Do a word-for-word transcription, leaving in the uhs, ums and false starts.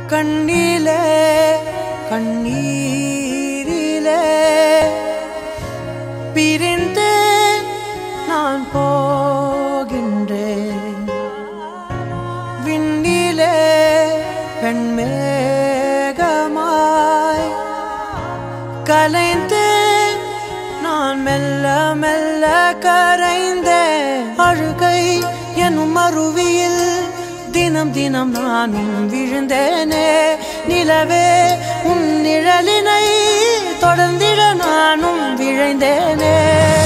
கண்ணிலே கண்ணீரிலே பிரிந்து நான் போகின்றேன். விண்ணிலே பெண்மேகமாய் கலைந்து நான் மெல்ல மெல்ல கரைந்தேன். அழுகை எனும் அருவியில் தினம் தினம் நானும் விழுந்தேனே. நிலவே உன் நிழலினை தொடர்ந்திட நானும் விழைந்தேனே.